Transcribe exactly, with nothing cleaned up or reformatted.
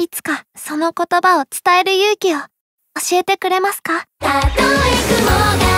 つかその言葉を伝える勇気を教えてくれますか？たとえ雲が